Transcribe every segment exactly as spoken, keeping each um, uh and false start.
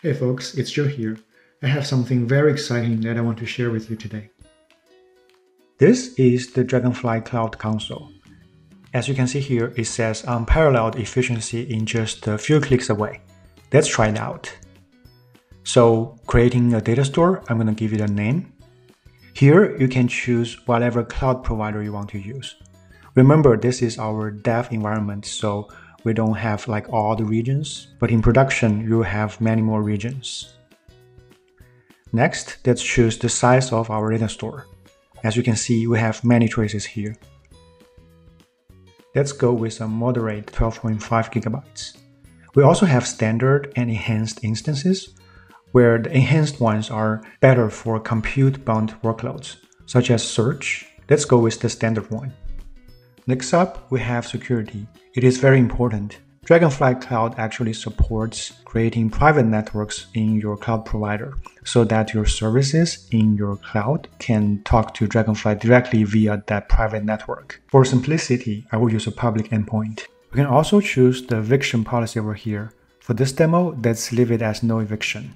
Hey folks, it's Joe here. I have something very exciting that I want to share with you today. This is the Dragonfly Cloud Console. As you can see here, it says unparalleled efficiency in just a few clicks away. Let's try it out. So, creating a data store, I'm going to give it a name. Here, you can choose whatever cloud provider you want to use. Remember, this is our dev environment, so we don't have like all the regions, but in production, you have many more regions. Next, let's choose the size of our data store. As you can see, we have many choices here. Let's go with a moderate twelve point five gigabytes. We also have standard and enhanced instances, where the enhanced ones are better for compute-bound workloads, such as search. Let's go with the standard one. Next up, we have security. It is very important. Dragonfly Cloud actually supports creating private networks in your cloud provider so that your services in your cloud can talk to Dragonfly directly via that private network. For simplicity, I will use a public endpoint. We can also choose the eviction policy over here. For this demo, let's leave it as no eviction.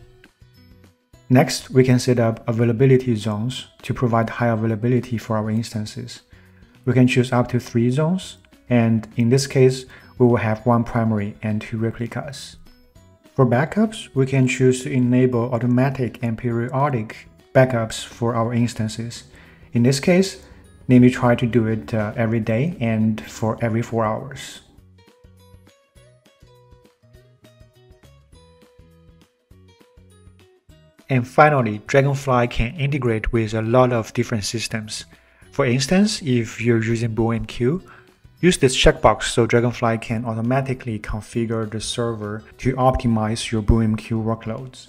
Next, we can set up availability zones to provide high availability for our instances. We can choose up to three zones, and in this case, we will have one primary and two replicas. For backups, we can choose to enable automatic and periodic backups for our instances. In this case, let me try to do it uh, every day and for every four hours. And finally, Dragonfly can integrate with a lot of different systems. For instance, if you're using BoolMQ, use this checkbox so Dragonfly can automatically configure the server to optimize your BoolMQ workloads.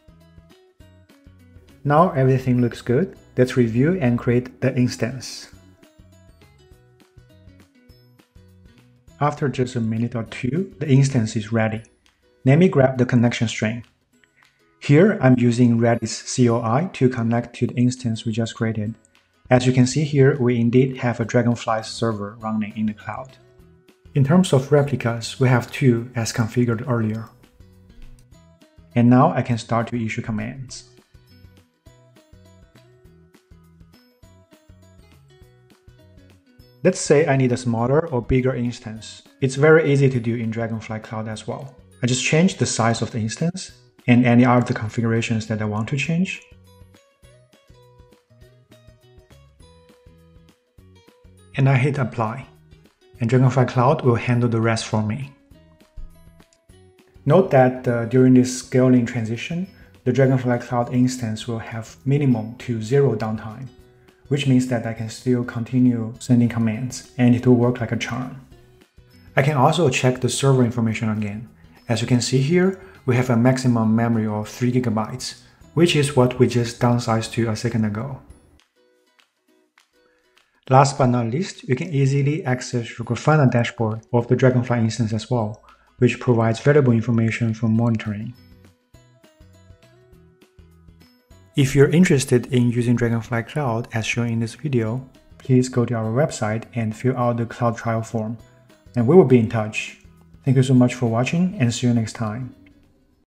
Now everything looks good. Let's review and create the instance. After just a minute or two, the instance is ready. Let me grab the connection string. Here, I'm using Redis C O I to connect to the instance we just created. As you can see here, we indeed have a Dragonfly server running in the cloud. In terms of replicas, we have two as configured earlier. And now I can start to issue commands. Let's say I need a smaller or bigger instance. It's very easy to do in Dragonfly Cloud as well. I just change the size of the instance and any other configurations that I want to change. And I hit apply. And Dragonfly Cloud will handle the rest for me. Note that uh, during this scaling transition, the Dragonfly Cloud instance will have minimum to zero downtime, which means that I can still continue sending commands and it will work like a charm. I can also check the server information again. As you can see here, we have a maximum memory of three gigabytes, which is what we just downsized to a second ago. Last but not least, you can easily access your Grafana dashboard of the Dragonfly instance as well, which provides valuable information for monitoring. If you're interested in using Dragonfly Cloud as shown in this video, please go to our website and fill out the cloud trial form, and we will be in touch. Thank you so much for watching and see you next time.